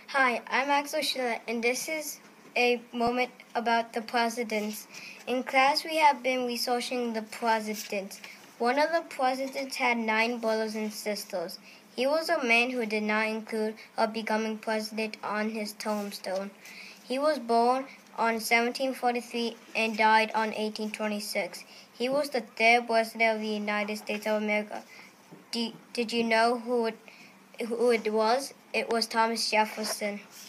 Hi, I'm Axel Schiller, and this is a moment about the presidents. In class, we have been researching the presidents. One of the presidents had 9 brothers and sisters. He was a man who did not include becoming president on his tombstone. He was born on 1743 and died on 1826. He was the 3rd president of the United States of America. Did you know who it was? It was Thomas Jefferson.